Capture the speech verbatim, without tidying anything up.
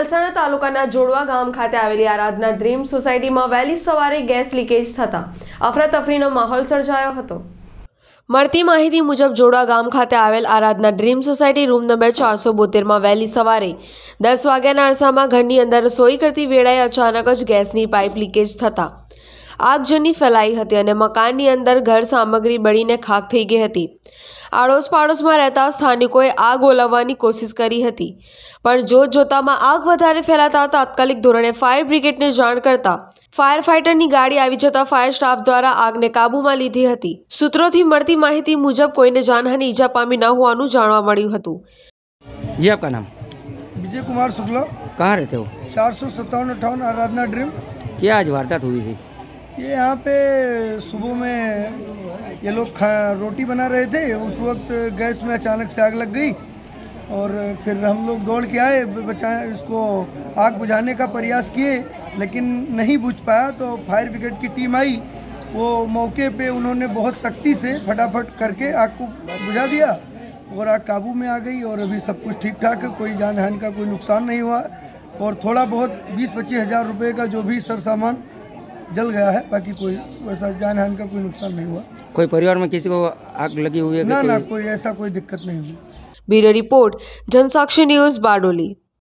મહેસાણા તાલુકાના જોડવા ગામ ખાતે આવેલી આરાધના ડ્રીમ સોસાયટીમાં વહેલી સવારે ગેસ લીકેજ થતા અફરાતફરીનો માહોલ સર્જાયો હતો। મળતી માહિતી મુજબ જોડવા ગામ ખાતે આવેલ Aradhana dream society room number ચારસો બોતેરમાં વહેલી સવારે દસ વાગ્યાના અરસામાં ઘરની અંદર રસોઈ કરતી વેળાએ અચાનક જ ગેસની પાઇપ લીકેજ થતા આગજની ફેલાઈ હતી અને મકાનની અંદર ઘર સામગ્રી બળીને ખાખ થઈ ગઈ હતી। આડોશ પાડોશમાં રહેતા સ્થાનિકોએ આગ ઓલવવાની કોશિશ કરી હતી, પણ જોત જોતામાં આગ વધારે ફેલાતા તાત્કાલિક ધોરણે ફાયર બ્રિગેડને જાણ કરતા ફાયર ફાઇટરની ગાડી આવી જતા ફાયર સ્ટાફ દ્વારા આગને કાબૂમાં લીધી હતી। સૂત્રોથી મળતી માહિતી મુજબ કોઈને જાનહાની ઈજા પામી ન હોવાનું જાણવા મળ્યું હતું। जी आपका नाम? विजय कुमार शुक्ला। कहाँ रहते हो? चार सौ सत्तावन अट्ठावन आराधना ड्रीम। क्या आज वारदात हुई थी? ये यहाँ पे सुबह में ये लोग खा रोटी बना रहे थे, उस वक्त गैस में अचानक से आग लग गई और फिर हम लोग दौड़ के आए, बचाए इसको आग बुझाने का प्रयास किए लेकिन नहीं बुझ पाया। तो फायर ब्रिगेड की टीम आई, वो मौके पे उन्होंने बहुत सख्ती से फटाफट करके आग को बुझा दिया और आग काबू में आ गई और अभी सब कुछ ठीक ठाक है, कोई जान हानि का कोई नुकसान नहीं हुआ और थोड़ा बहुत बीस पच्चीस हज़ार रुपये का जो भी सर सामान जल गया है, बाकी कोई वैसा जान हानि का कोई नुकसान नहीं हुआ। कोई परिवार में किसी को आग लगी हुई है? ना कोई... ना कोई ऐसा कोई दिक्कत नहीं हुई। Bureau report, Jansakshi news, Bardoli.